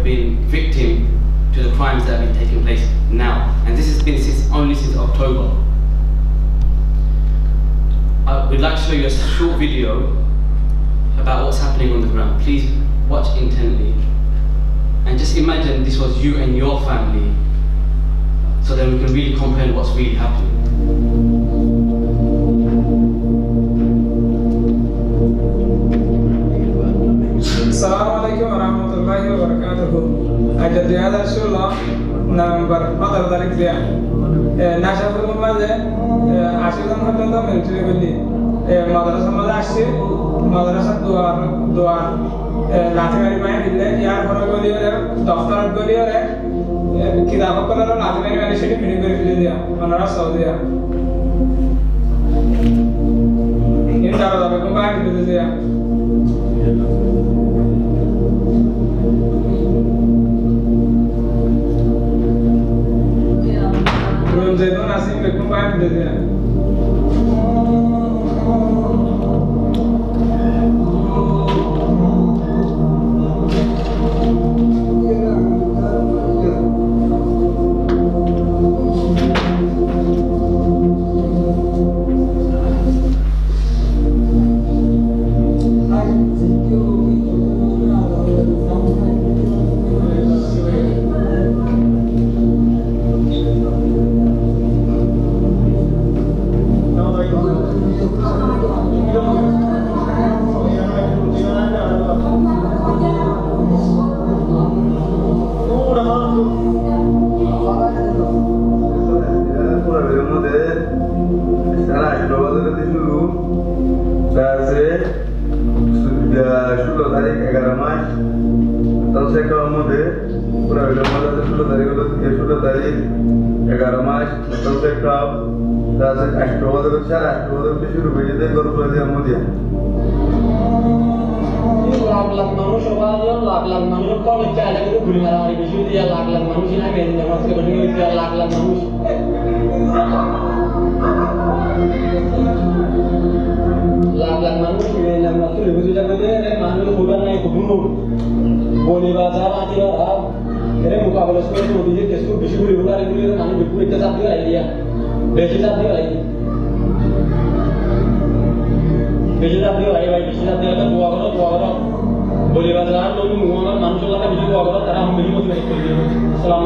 been victim to the crimes that have been taking place now. And this has been only since October. We'd like to show you a short video about what's happening on the ground. Please watch intently. And just imagine this was you and your family, so then we can really comprehend what's really happening. Assalamualaikum warahmatullahi wabarakatuh. Aja dia ada sulah November 15 tarik dia. Nasa pun maze asilan hotel tu military beli. Madrasah maze assi madrasah dua लाठी मारी माय दिले यार घर गलियो रे दफ्तर गलियो रे किताब कलर लाठी मारी मारी सेठी मीटिंग कर दिया मनरा सौ दिया ये तारो दाबे को बाहर दे दिया रूम जैतून नासिम पे को बाहर दे दिया लाख मानुष कौन क्या है कि गुली मारा वाली बेचू दिया लाख मानुष ना मेरे नमाज के बनी हुई लाख मानुष लाख मानुष मेरे नमाज के बेचू जगह दे रे मानुष खुदा नहीं खुदू बोली बाजार आती है अब मेरे मुकाबले से तो दीजिए किसको बेचू गुली उड़ा रही है मानुष बिल्कुल एक साथ दिया लिया बेचू साथ दिया भाई बेचू साथ दिया तो दुआ करो बोली बाजार लोग मुआवजा मानुष वाला का वीडियो अगर तरह हम मिली मुझे कर दिए अस्सलाम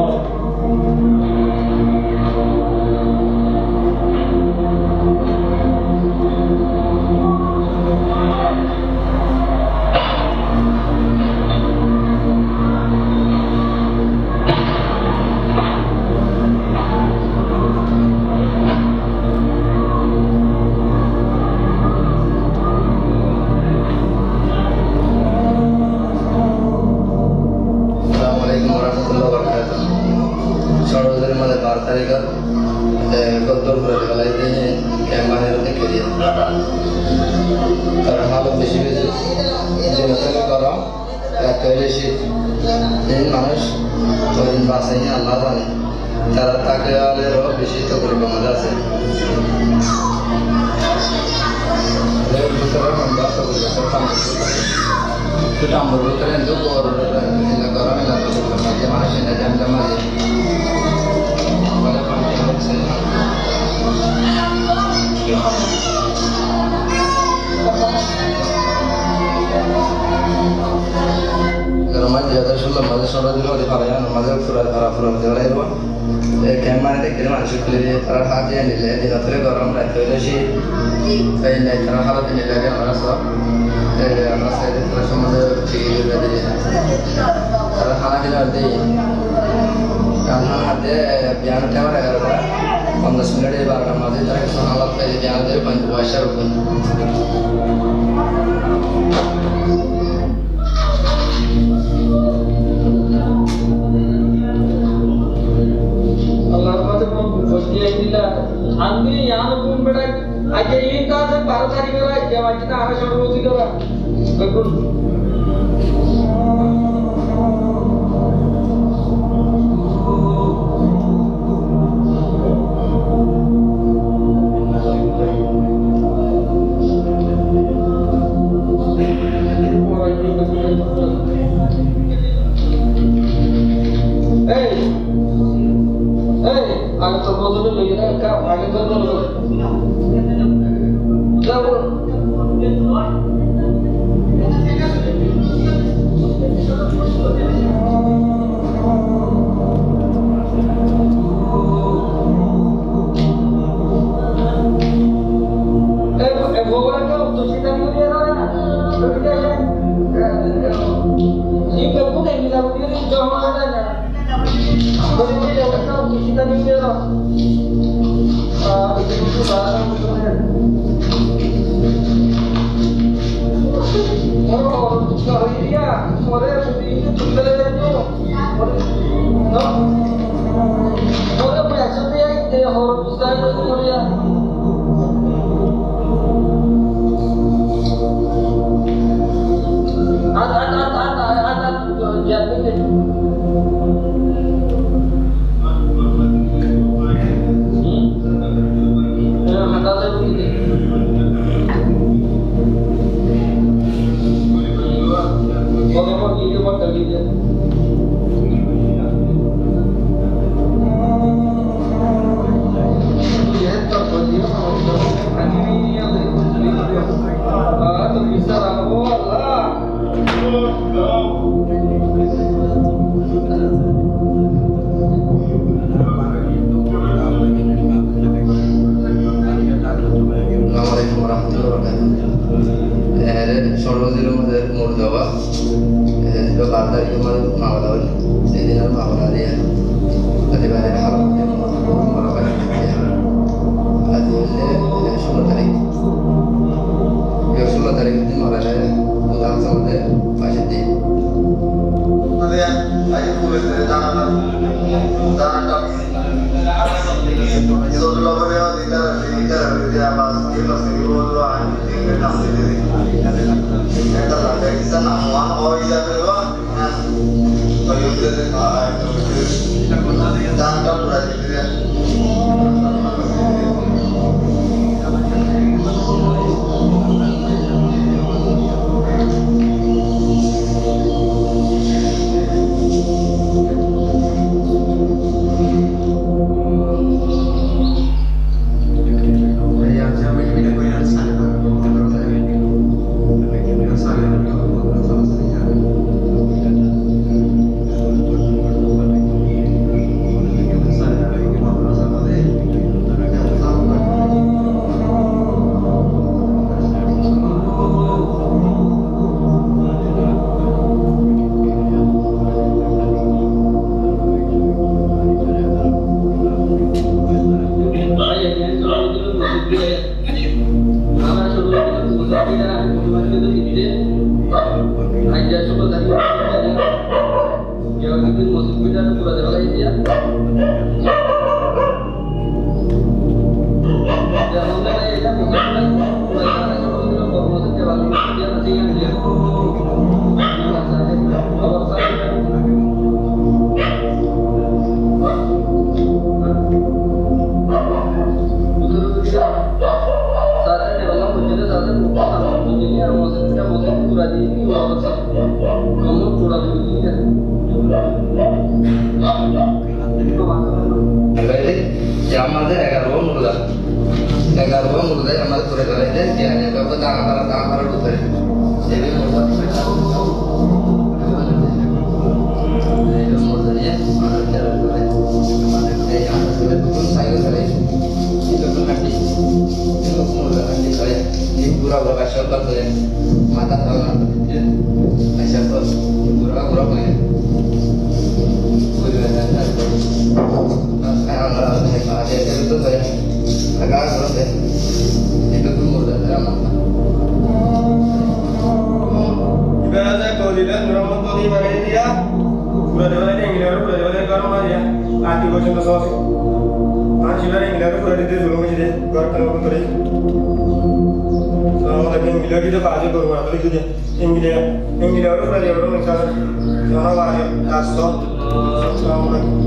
Assalamualaikum.